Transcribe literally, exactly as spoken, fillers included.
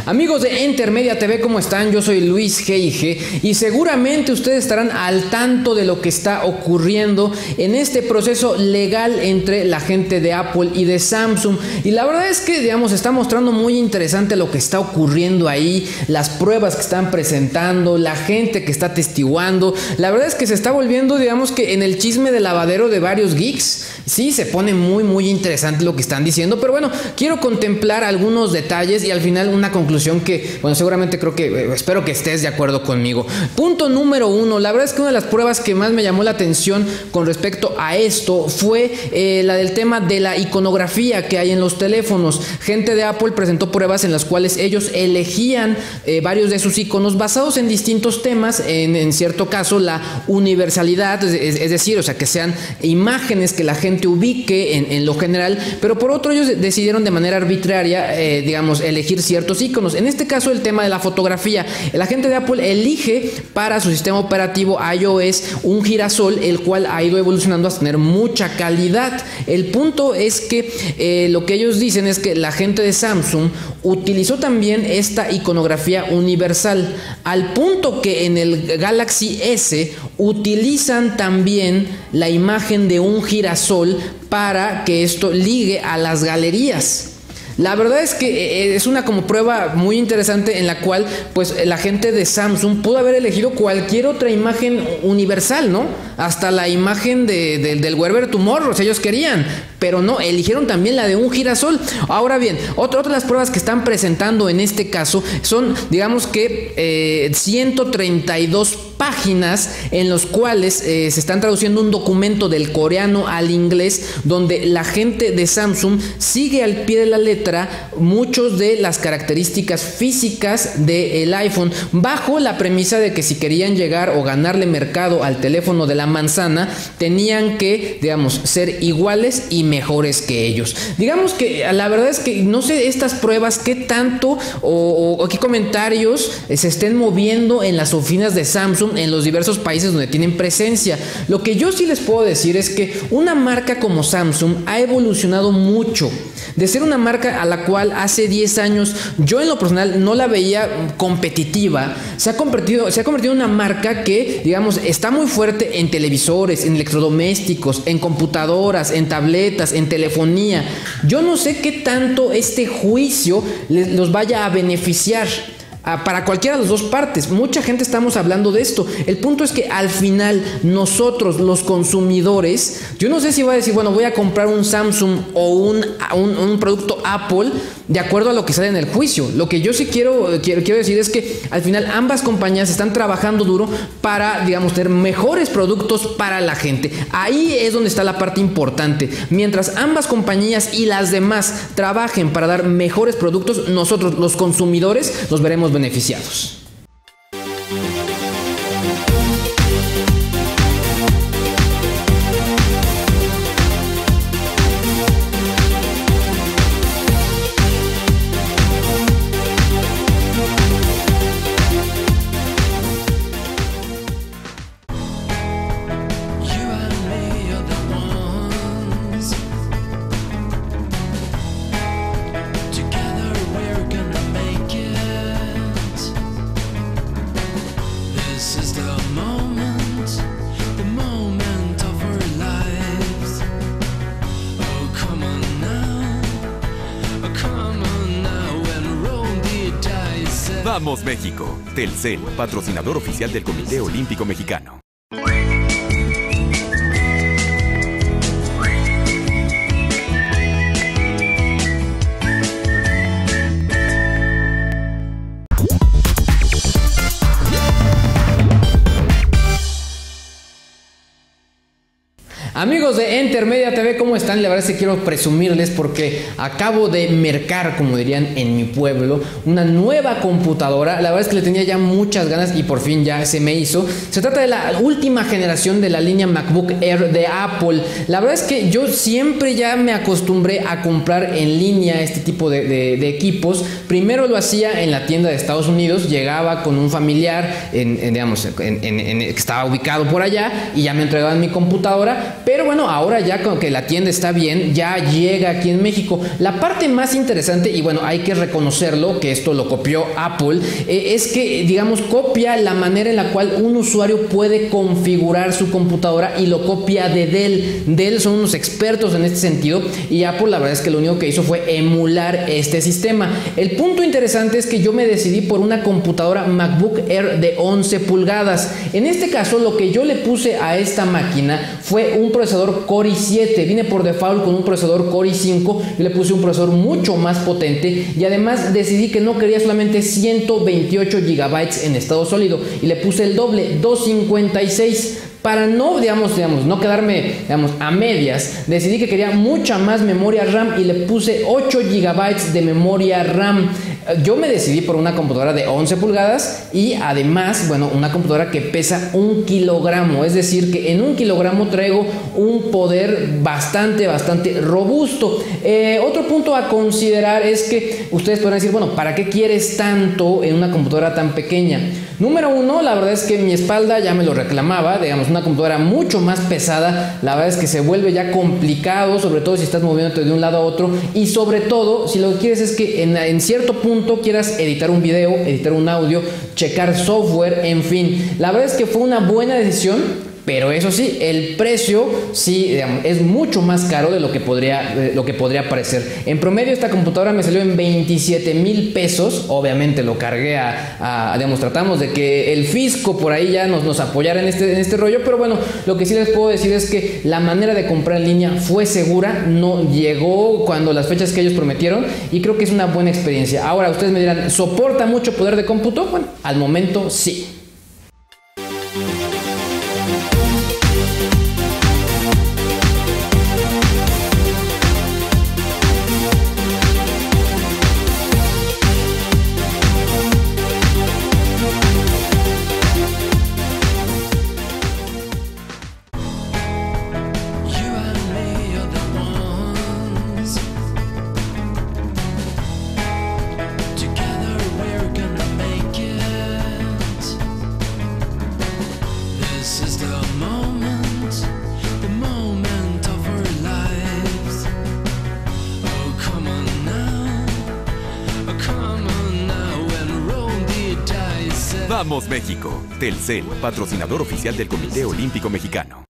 Amigos de Entermedia T V, ¿cómo están? Yo soy Luis G I G y seguramente ustedes estarán al tanto de lo que está ocurriendo en este proceso legal entre la gente de Apple y de Samsung. Y la verdad es que, digamos, está mostrando muy interesante lo que está ocurriendo ahí, las pruebas que están presentando, la gente que está atestiguando. La verdad es que se está volviendo, digamos, que en el chisme de lavadero de varios geeks. Sí, se pone muy, muy interesante lo que están diciendo, pero bueno, quiero contemplar algunos detalles y al final una conclusión que, bueno, seguramente creo que, eh, espero que estés de acuerdo conmigo. Punto número uno, la verdad es que una de las pruebas que más me llamó la atención con respecto a esto fue eh, la del tema de la iconografía que hay en los teléfonos. Gente de Apple presentó pruebas en las cuales ellos elegían eh, varios de sus iconos basados en distintos temas, en, en cierto caso la universalidad, es, es decir, o sea, que sean imágenes que la gente ubique en, en lo general, pero por otro ellos decidieron de manera arbitraria, eh, digamos, elegir ciertos iconos. En este caso el tema de la fotografía, la gente de Apple elige para su sistema operativo iOS un girasol, el cual ha ido evolucionando hasta tener mucha calidad. El punto es que eh, lo que ellos dicen es que la gente de Samsung utilizó también esta iconografía universal, al punto que en el Galaxy S utilizan también la imagen de un girasol para que esto ligue a las galerías. La verdad es que es una como prueba muy interesante en la cual pues la gente de Samsung pudo haber elegido cualquier otra imagen universal, ¿no? Hasta la imagen de, de, del Wherever Tomorrow, si ellos querían, pero no, eligieron también la de un girasol. Ahora bien, otra, otra de las pruebas que están presentando en este caso son, digamos que eh, ciento treinta y dos páginas en los cuales eh, se están traduciendo un documento del coreano al inglés, donde la gente de Samsung sigue al pie de la letra muchos de las características físicas del iPhone, bajo la premisa de que si querían llegar o ganarle mercado al teléfono de la manzana, tenían que, digamos, ser iguales y mejores que ellos. Digamos que la verdad es que no sé estas pruebas qué tanto o, o qué comentarios se estén moviendo en las oficinas de Samsung en los diversos países donde tienen presencia. Lo que yo sí les puedo decir es que una marca como Samsung ha evolucionado mucho. De ser una marca a la cual hace diez años yo en lo personal no la veía competitiva, se ha convertido, se ha convertido en una marca que, digamos, está muy fuerte en televisores, en electrodomésticos, en computadoras, en tabletas, en telefonía. Yo no sé qué tanto este juicio les, los vaya a beneficiar para cualquiera de las dos partes. Mucha gente estamos hablando de esto. El punto es que al final nosotros los consumidores, yo no sé si voy a decir, bueno, voy a comprar un Samsung o un, un, un producto Apple de acuerdo a lo que sale en el juicio. Lo que yo sí quiero, quiero, quiero decir es que al final ambas compañías están trabajando duro para, digamos, tener mejores productos para la gente. Ahí es donde está la parte importante. Mientras ambas compañías y las demás trabajen para dar mejores productos, nosotros los consumidores nos veremos beneficiados. ¡Vamos, México! Telcel, patrocinador oficial del Comité Olímpico Mexicano. Amigos de Entermedia T V, ¿cómo están? La verdad es que quiero presumirles porque acabo de mercar, como dirían en mi pueblo, una nueva computadora. La verdad es que le tenía ya muchas ganas y por fin ya se me hizo. Se trata de la última generación de la línea MacBook Air de Apple. La verdad es que yo siempre ya me acostumbré a comprar en línea este tipo de, de, de equipos. Primero lo hacía en la tienda de Estados Unidos, llegaba con un familiar en, en, digamos, en, en, en, que estaba ubicado por allá y ya me entregaban mi computadora. pero bueno, ahora ya con que la tienda está bien, ya llega aquí en México. La parte más interesante, y bueno, hay que reconocerlo, que esto lo copió Apple, eh, es que, digamos, copia la manera en la cual un usuario puede configurar su computadora y lo copia de Dell. Dell son unos expertos en este sentido y Apple la verdad es que lo único que hizo fue emular este sistema. El punto interesante es que yo me decidí por una computadora MacBook Air de once pulgadas. En este caso, lo que yo le puse a esta máquina fue un procesador Core i siete. Viene por default con un procesador Core i cinco. Yo le puse un procesador mucho más potente y además decidí que no quería solamente ciento veintiocho gigabytes en estado sólido y le puse el doble, doscientos cincuenta y seis. Para no, digamos, digamos, no quedarme, digamos, a medias, decidí que quería mucha más memoria RAM y le puse ocho gigabytes de memoria RAM. Yo me decidí por una computadora de once pulgadas y además, bueno, una computadora que pesa un kilogramo. Es decir, que en un kilogramo traigo un poder bastante, bastante robusto. Eh, otro punto a considerar es que ustedes podrán decir, bueno, ¿para qué quieres tanto en una computadora tan pequeña? Número uno, la verdad es que mi espalda ya me lo reclamaba, digamos, una computadora mucho más pesada, la verdad es que se vuelve ya complicado, sobre todo si estás moviéndote de un lado a otro y sobre todo si lo que quieres es que en, en cierto punto quieras editar un video, editar un audio, checar software, en fin, la verdad es que fue una buena decisión. Pero eso sí, el precio sí, digamos, es mucho más caro de lo que podría, de lo que podría parecer. En promedio esta computadora me salió en veintisiete mil pesos. Obviamente lo cargué a, a, digamos, tratamos de que el fisco por ahí ya nos, nos apoyara en este, en este rollo. Pero bueno, lo que sí les puedo decir es que la manera de comprar en línea fue segura. No llegó cuando las fechas que ellos prometieron. Y creo que es una buena experiencia. Ahora ustedes me dirán, ¿soporta mucho poder de cómputo? Bueno, al momento sí. Vamos México, Telcel, patrocinador oficial del Comité Olímpico Mexicano.